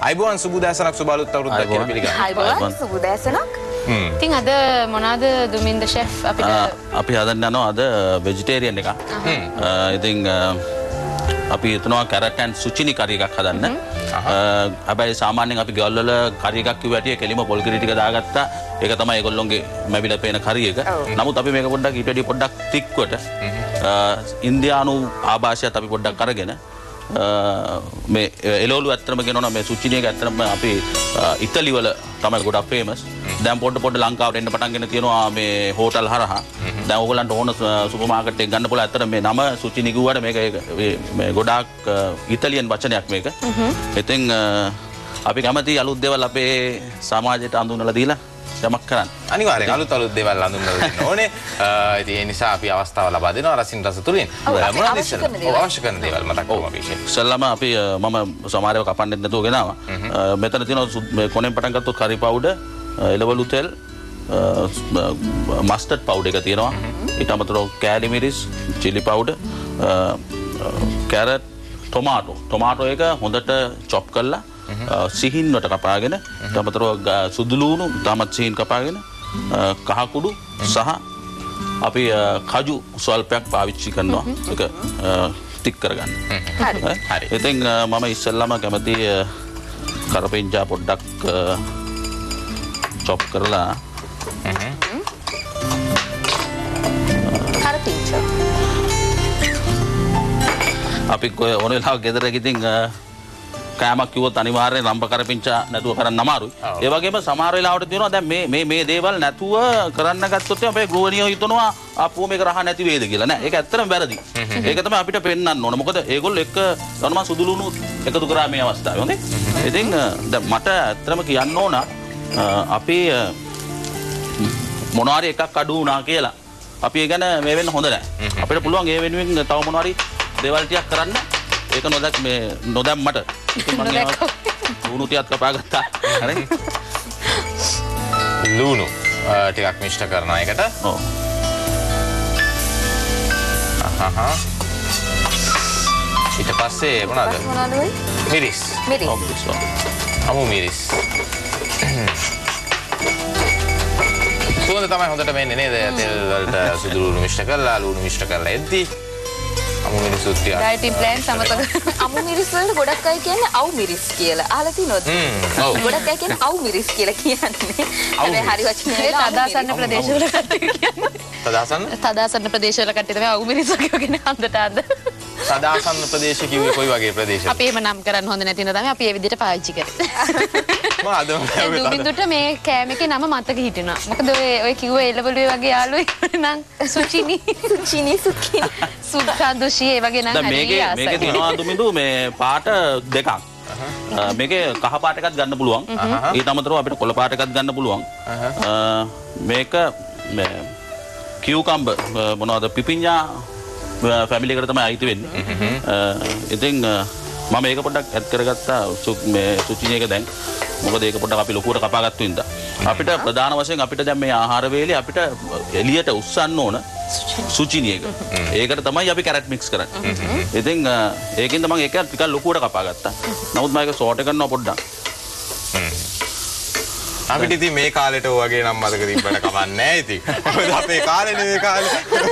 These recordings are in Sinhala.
අයිබෝන් සුබ දැසනක් සුබ අලුත් අවුරුද්දක් කියලා පිළිගන්නවා. අයිබෝන් සුබ දැසනක්. ඉතින් අද මොනවාද දුමින්ද ෂෙෆ් අපිට අපි හදන්න යනවා අද වෙජිටේරියන් එකක්. ඉතින් අපි හිතනවා කැරට් ඇන්ඩ් සුචිනි කරි එකක් හදන්න. හැබැයි සාමාන්‍යයෙන් අපි ගෙවල් වල කරි එකක් කිව්ව හැටි කෙලිම පොල් කිරි ටික දාගත්තා. ඒක තමයි ඒගොල්ලොන්ගේ මැවිලා පේන කරි එක. නමුත් අපි මේක පොඩ්ඩක් ඊට වඩා පොඩ්ඩක් තික්වට ඉන්දියානු ආభాෂයත් අපි පොඩ්ඩක් අරගෙන මේ එළවලු ඇත්තටම කියනවා මේ සුචිනි එක ඇත්තටම අපි ඉතාලි වල තමයි ගොඩක් ෆේමස්. දැන් පොඩ ලංකාවට එන්න පටන් ගෙන තියෙනවා මේ හෝටල් හරහා. දැන් ඕගොල්ලන්ට ඕන සුපර් මාකට් එකක් ගන්න පුළුවන්. ඇත්තට මේ නම සුචිනි කිව්වට මේක මේ ගොඩාක් ඉතාලියන් වචනයක් මේක. ඉතින් අපි කැමති අලුත් දේවල් අපේ සමාජයට අඳුනලා දීලා යමක් කරන්න. අනිවාර්යෙන් අලුත් දේවල් අඳුනලා දෙන්න ඕනේ. ඉතින් ඒ නිසා අපි අවස්ථාව ලබා දෙනවා රසින් රස තුලින්. මොනවද අවශ්‍ය කරන දේවල් මතක් කරමු අපි. ඉස්සල්ලාම අපි මම සමහරව කපන්නෙත් නැතුව ගෙනාවා. මෙතන තියෙනවා මේ කොනෙන් පටන් ගත්තොත් කරි පවුඩර්, එළවලු තෙල්, මස්ටර්ඩ් පවුඩර් එක තියෙනවා. ඊට අමතරව කෑලි මිරිස්, චිලි පවුඩර්, කැරට්, ටොමාටෝ එක හොඳට චොප් කරලා සිහින්වට කපාගෙන ඊට අමතරව සුදු ලුණු තාමත් සිහින් කපාගෙන කහ කුඩු සහ අපි කජු ස්වල්පයක් පාවිච්චි කරනවා. ඒක ටික් කරගන්න. හරි. ඉතින් මම ඉස්සෙල්ලාම කැමති කරපිංචා පොඩ්ඩක් චොප් කරලා කරපිංචා අපි ඕන වෙලාවක ගෙදරක ඉතින් කෑමක් කිව්වොත් අනිවාර්යෙන් රම්බ කරපිංචා නැතුව කරන්න අමාරුයි. ඒ වගේම සමහර වෙලාවට තියෙනවා දැන් මේ දේවල් නැතුව කරන්න ගත්තොත් අපේ ගෘහණියෝ හිතනවා අපෝ මේක රහ නැති වේද කියලා. නෑ ඒක ඇත්තටම වැරදි. ඒක තමයි අපිට පෙන්වන්න ඕන. මොකද ඒගොල්ලෝ එක තනම සුදු ලුණු එකතු කරා මේ අවස්ථාවේ. හොඳේ. ඉතින් දැන් මට ඇත්තටම කියන්න ඕන අපි මොනවාරි එකක් අඩු වුණා කියලා. අපි ඒ ගැන මේ වෙන්න හොඳ නෑ. අපිට පුළුවන් ඒ වෙනුවෙන් තව මොනවාරි දේවල් ටිකක් කරන්න. ඒක නොදැම්මට ලුණු ටිකක් කපා ගත්තා. හරි. ලුණු ටිකක් මිශ්‍ර කරනවා ඒකට. ඔව්. ඊට පස්සේ මොනවද? මිරිස්. අමු මිරිස්. සුවඳ තමයි හොඳට මෙන්නේ නේද? තෙල් වලට සුදු ලුණු මිශ්‍ර කරලා එද්දි අමු මිරිස් උත්තිය. ඩයටින් ප්ලෑන් සමතක. අමු මිරිස් වලට ගොඩක් අය කියන්නේ අවු මිරිස් කියලා. අහලා තියෙනවද? ඔව්. ගොඩක් අය කියන්නේ අවු මිරිස් කියලා කියන්නේ. හැබැයි හරි වචනේ තදාසන්න ප්‍රදේශවල කට්ටිය කියන්නේ. තදාසන්න ප්‍රදේශවල කට්ටිය තමයි අවු මිරිස් වගේ හන්දට අද. සදාසන්න ප්‍රදේශ කිව්වේ කොයි වගේ ප්‍රදේශද? අපි එහෙම නම් කරන්න හොඳ නැති නිසා තමයි අපි මේ විදිහට පාවිච්චි කරේ. මොනවද? දුමින්දුට මේ කෑම එකේ නම මතක හිටිනවා. මොකද ඔය කිව්ව එළවලු වගේ යාළුවෙක් නම් සුචිනි සුද්දාදුෂි ඒ වගේ නම් හරි ආසයි. මේකේ තියෙනවා දුමින්දු මේ පාට දෙකක්. මේකේ කහ පාට එකක් ගන්න පුළුවන්. ඊට අමතරව අපිට කොළ පාට එකක් ගන්න පුළුවන්. මේක මේ කියුකම්බර් මොනවද පිපිඤ්ඤා ෆැමිලි එකට තමයි අයිති වෙන්නේ. ඉතින් මම ඒක පොඩ්ඩක් ඇඩ් කරගත්තා මේ සුචිනි එක දැන්. මොකද ඒක පොඩ්ඩක් අපි ලොකුවට කපාගත්තු ඉඳා. අපිට ප්‍රධාන වශයෙන් අපිට දැන් මේ ආහාර වේලේ අපිට එළියට උස්සන්න ඕන සුචිනි එක. ඒකට තමයි අපි කැරට් මික්ස් කරන්නේ. ඉතින් ඒකෙන්ද මම ඒක ටිකක් ලොකුවට කපාගත්තා. නමුත් මම ඒක සෝට් කරනවා පොඩ්ඩක්. අපිට ඉතින් මේ කාලේට ඔය වගේ නම් මතක තිබ්බට කමන්නේ නැහැ ඉතින්. මොකද අපේ කාලේනේ මේ කාලේ.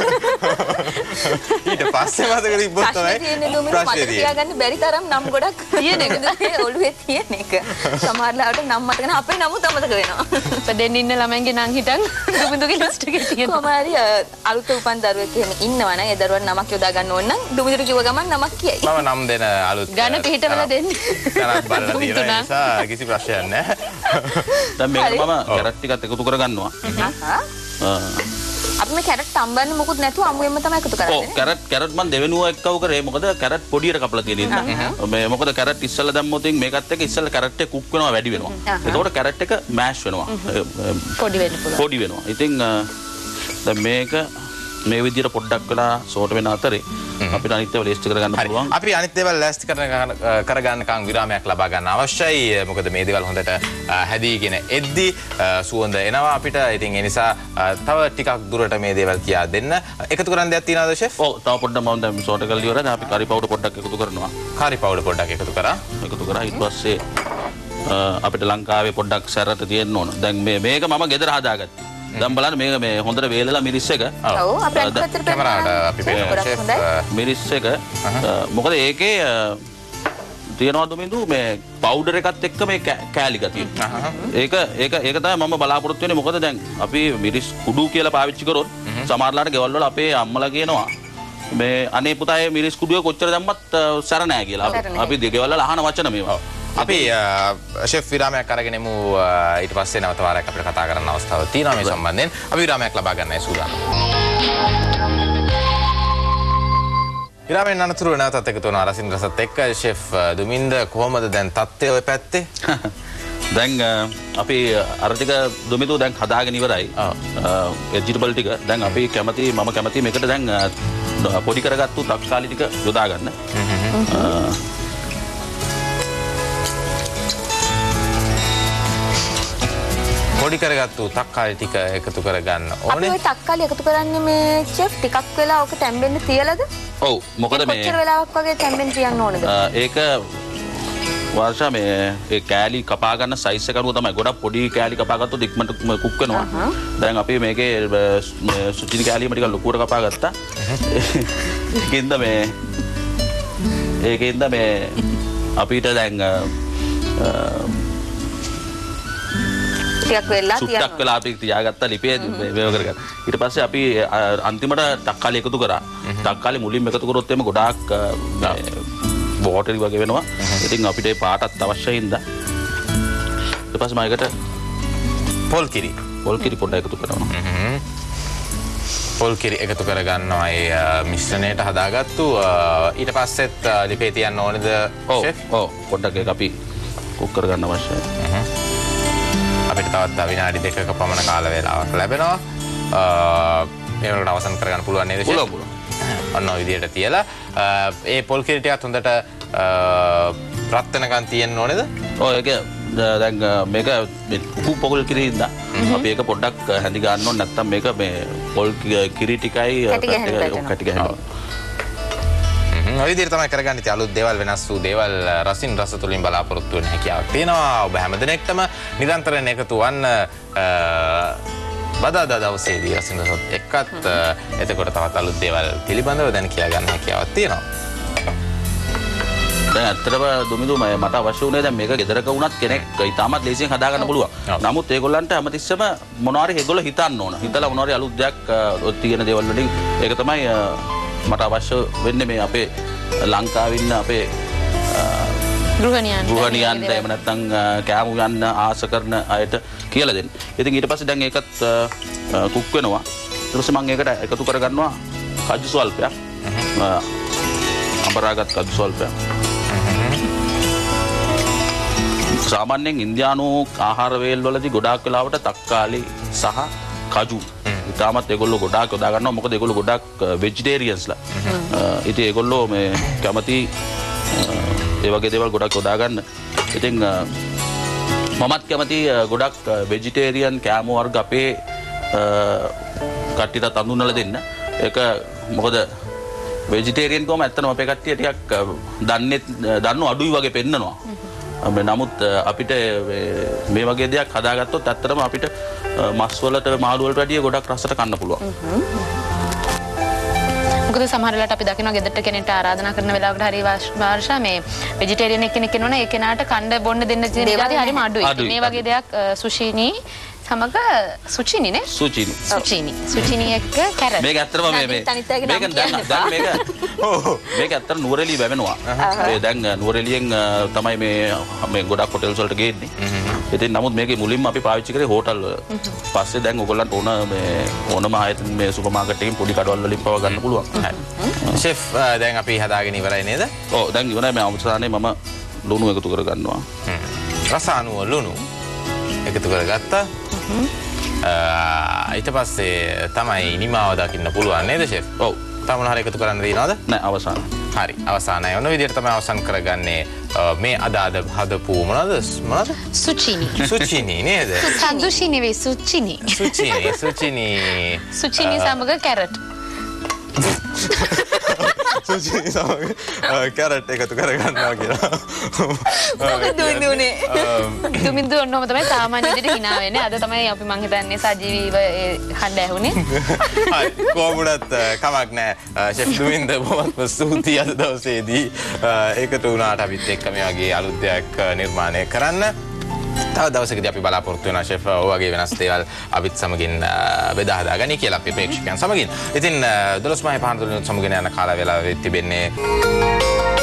ඊට පස්සේ මතක තිබ්බොත් තමයි ප්‍රශ්නේ තියාගන්න බැරි තරම් නම් ගොඩක් තියෙන එක. ඔළුවේ තියෙන එක. සමහරවිට නම් මතක නැහැ අපේ නමුත් අමතක වෙනවා. දෙන්න ඉන්න ළමයින්ගේ නම් හිටන් දුමින්දුගේ ලිස්ට් එකේ තියෙනවා. කොහමරි අලුත උපන් දරුවෙක් එහෙම ඉන්නවා නම් ඒ දරුවන් නමක් යොදා ගන්න ඕන නම් දුමින්දුට කිව්ව ගමන් නමක් කියයි. මම නම් දෙන අලුත් ගණ පිටවල දෙන්නේ. කරක් බලලා තියෙන නිසා කිසි ප්‍රශ්නයක් නැහැ. දැන් මේක මම කැරට් ටිකත් එකතු කරගන්නවා. අපි මේ කැරට් තම්බන්නේ මොකුත් නැතුව අමුයෙන්ම තමයි එකතු කරන්නේ. ඔව් කැරට් මම දෙවෙනුව එක්කව කරේ. මොකද කැරට් පොඩියට කපලා තියෙන ඉඳන්. මේ මොකද කැරට් ඉස්සෙල්ලා දැම්මොත් මේකත් එක්ක ඉස්සෙල්ලා කැරට් එක කුක් වෙනවා වැඩි වෙනවා. එතකොට කැරට් එක මෑෂ් වෙනවා. පොඩි වෙන්න පුළුවන්. පොඩි වෙනවා. ඉතින් දැන් මේක මේ විදිහට පොඩ්ඩක් වෙලා සෝට් වෙන අතරේ අපිට අනිත් ඒවා ලේස්ට් කරගන්න පුළුවන්. අපි අනිත් දේවල් ලෑස්ති කරගන්නකම් විරාමයක් ලබා ගන්න අවශ්‍යයි. මොකද මේ දේවල් හොඳට හැදීගෙන එද්දි සුවඳ එනවා අපිට. ඉතින් ඒ නිසා තව ටිකක් දුරට මේ දේවල් කියා දෙන්න. එකතු කරන්න දෙයක් තියනවද ෂෙෆ්? ඔව් තව පොඩ්ඩක් මම දැන් සෝට් කරලා ඉවරයි. දැන් අපි කරි පවුඩර් පොඩ්ඩක් එකතු කරනවා. කරි පවුඩර් පොඩ්ඩක් එකතු කරා. ඊට පස්සේ අපිට ලංකාවේ පොඩ්ඩක් සැරට තියෙන්න ඕන. දැන් මේක මම ගෙදර හදාගත්තා. දැන් බලන්න මේක මේ හොඳට වේලලා මිරිස් එක. ඔව් අපේ අනිත් පැත්තට කැමරාවට අපි පේනවා ෂෙෆ් මිරිස් එක මොකද ඒකේ තියනවා දුමින්දු මේ පවුඩර් එකත් එක්ක මේ කෑලි ගතිය. ඒක තමයි මම බලාපොරොත්තු වෙන්නේ. මොකද දැන් අපි මිරිස් කුඩු කියලා පාවිච්චි කරොත් සමහරලාට ගෙවල් වල අපේ අම්මලා කියනවා මේ අනේ පුතා මේ මිරිස් කුඩුව කොච්චර දැම්මත් සැර නැහැ කියලා. අපි ගෙවල් වල අහන වචන මේවා. අපි ෂෙෆ් විරාමයක් අරගෙන එමු. ඊට පස්සේ නැවත වාරයක් අපිට කතා කරන්න අවස්ථාවක් තියෙනවා මේ සම්බන්ධයෙන්. අපි විරාමයක් ලබා ගන්නයි සූදානම්. විරාමයෙන් අනතුරුව නැවතත් එකතු වෙනවා රසින් රසත් එක්ක. ෂෙෆ් දුමින්ද කොහොමද දැන් තත්ත්වය ඔය පැත්තේ? දැන් අපි අර ටික දුමිතු දැන් හදාගෙන ඉවරයි. වෙජිටබල් ටික දැන් අපි කැමති මම කැමති මේකට දැන් පොඩි කරගත්තු තක්කාලි ටික යොදා ගන්න. පොඩි කරගත්තු තක්කාලි ටික එකතු කරගන්න ඕනේ. අපි ওই තක්කාලි එකතු කරන්නේ මේ ෂෙෆ් ටිකක් වෙලා ඔක තැම්බෙන්න තියලාද? ඔව් මොකද මේ කොච්චර වෙලාවක් වගේ තැම්බෙන්න තියන්න ඕනද? ඒක වර්ෂා මේ ඒ කෑලි කපා ගන්න සයිස් එක අනුව තමයි. ගොඩක් පොඩි කෑලි කපා ගත්තොත් ඉක්මනට කුක් වෙනවා. දැන් අපි මේකේ සුචිනි කෑලිම ටික ලොකුවට කපා ගත්තා. ඒකෙන්ද මේ අපිට දැන් ටිකක් වෙලා තියන්න. සුට්ටක් වෙලා අපි තියාගත්තා ලිපේ මේව කරගන්න. ඊට පස්සේ අපි අන්තිමට තක්කාලි එකතු කරා. තක්කාලි මුලින්ම එකතු කරොත් එimhe ගොඩාක් වෝටරි වගේ වෙනවා. ඉතින් අපිට ඒ පාටත් අවශ්‍යයි හින්දා ඊට පස්සේ මම ඒකට පොල් කිරි පොඩ්ඩක් එකතු කරනවා. පොල් කිරි එකතු කරගන්නවා ඒ මිශ්‍රණයට හදාගත්තු. ඊට පස්සෙත් ලිපේ තියන්න ඕනේද ෂෙෆ්? ඔව් පොඩ්ඩක් ඒක අපි කුක් කරගන්න අවශ්‍යයි. අපිට තවත් විනාඩි 2ක පමණ කාල වේලාවක් ලැබෙනවා. මේකට අවසන් කරගන්න පුළුවන් නේද ෂෙෆ්? පුළුවන්. ඔන්න ඔය විදිහට තියලා ඒ පොල් කිරි ටිකත් හොඳට රත් වෙනකන් තියෙන්න ඕනේද? ඔව් ඒක දැන් මේක උපු පොල් කිරි ඉඳලා අපි ඒක පොඩ්ඩක් හැඳි ගන්න ඕනේ. නැත්නම් මේක මේ පොල් කිරි ටිකයි කැටි ගහනවා. ඔය විදිහට තමයි කරගන්න. ඉතින් අලුත් දේවල් වෙනස් වූ දේවල් රසින් රස තුලින් බලාපොරොත්තු වෙන හැකියාවක් තියෙනවා. ඔබ හැමදෙනෙක්ටම නිරන්තරයෙන් එකතු වන්න බදාදා දවසේදී රසින් රසත් එක්කත් එතකොට තවත් අලුත් දේවල් පිළිබඳව දැන් කියලා ගන්න හැකියාවක් තියෙනවා. දැන් ඇත්තටම දුමිදු මට අවශ්‍ය වුණේ දැන් මේක ගෙදරක වුණත් කෙනෙක් ඉතාමත් ලේසියෙන් හදා ගන්න පුළුවන්. නමුත් ඒගොල්ලන්ට හැමතිස්සෙම මොනවාරි ඒගොල්ලෝ හිතන්න ඕන. හිතලා මොනවාරි අලුත් දෙයක් තියෙන දේවල් වලින් ඒක තමයි මට අවශ්‍ය වෙන්නේ මේ අපේ ලංකාවේ ඉන්න අපේ ගෘහණියන්ට එහෙම නැත්නම් කෑමු යන්න ආස කරන අයට කියලා දෙන්න. ඉතින් ඊට පස්සේ දැන් ඒකත් කුක් වෙනවා. ඊට පස්සේ මම ඒකට එකතු කරගන්නවා කජු ස්වල්පයක්. අඹරාගත් කජු ස්වල්පයක්. සාමාන්‍යයෙන් ඉන්දියානු ආහාර වේල් වලදී ගොඩාක් වෙලාවට තක්කාලි සහ කජු ඉතාමත් ඒගොල්ලෝ ගොඩාක් යොදා ගන්නවා. මොකද ඒගොල්ලෝ ගොඩාක් වෙජිටේරියන්ස්ලා. ඉතින් ඒගොල්ලෝ මේ කැමති ඒ වගේ දේවල් ගොඩක් යොදා ගන්න. ඉතින් මමත් කැමති ගොඩක් වෙජිටේරියන් කෑම වර්ග අපේ කට්ටියට හඳුන්වලා දෙන්න. ඒක මොකද වෙජිටේරියන් කොහොම ඇත්තටම අපේ කට්ටිය ටිකක් දන්නු අඩුයි වගේ පෙන්නනවා. නමුත් අපිට මේ වගේ දෙයක් හදාගත්තොත් ඇත්තටම අපිට මස් වලට මාළු වලට වැඩිය ගොඩක් රසට කන්න පුළුවන්. මොකද සමහර වෙලාවට අපි දකිනවා ගෙදරට කෙනෙක්ට ආරාධනා කරන වෙලාවකට හරි වර්ෂා මේ වෙජිටේරියන් කෙනෙක් ඉන්නවනේ ඒ කෙනාට කන්න බොන්න දෙන්න තියෙන දේවල් හරිම අඩුයි. මේ වගේ දෙයක් සුෂිනි සමග සුචිනි නේ? සුචිනි එක්ක කැරට්. මේක ඇත්තටම මේක දැන් මේක ඇත්තට නුවරඑළිය වැවෙනවා. මේ දැන් නුවරඑළියෙන් තමයි මේ ගොඩක් හොටෙල්ස් වලට ගේන්නේ. ඉතින් නමුත් මේකේ මුලින්ම අපි පාවිච්චි කරේ හෝටල් වල. පස්සේ දැන් ඔයගොල්ලන්ට ඕන මේ ඕනම ආයතන මේ සුපර් මාකට් එකකින් පොඩි කඩවල් වලින් පව ගන්න පුළුවන්. ෂෙෆ් දැන් අපි හදාගෙන ඉවරයි නේද? ඔව් දැන් ඉවරයි. මේ අවසානයේ මම ලුණු එකතු කර ගන්නවා. රස අනුව ලුණු එකතු කරගත්තා. ඊට පස්සේ තමයි නිමාව දකින්න පුළුවන් නේද ෂෙෆ්? ඔව්. තව මොන හරි එකතු කරන්න තියෙනවද? නෑ අවසාන. හරි අවසානයි. ඔන්න විදිහට තමයි අවසන් කරගන්නේ මේ අද හදපු මොනවද? සුචිනි නේද? සුචිනි වේ සුචිනි. සුචිනි සමග කැරට්. සුචිනි සමග කැරට් එකතු කරගන්නවා කියලා. දුන්නේ. තුමින්දු ඔන්නෝම තමයි සාමාන්‍ය විදිහට hina වෙන්නේ. අද තමයි අපි මං හිතන්නේ සජීවීව ඒ හඬ ඇහුනේ. හරි කොහොමුණත් කමක් නැහැ. ෂෙෆ් දුමින්ද බොහොමත්ම ස්තුතියි අද දවසේදී ඒකට උනාට අපිත් එක්ක මේ වගේ අලුත් දෙයක් නිර්මාණය කරන්න. තව දවසකදී අපි බලාපොරොත්තු වෙනවා ෂෙෆ් ඔය වගේ වෙනස් දේවල් අපිත් සමගින් බෙදා හදාගනි කියලා අපි ප්‍රේක්ෂකයන් සමගින්. ඉතින් 12:05 සමගින් යන කාල වේලාවෙ තිබෙන්නේ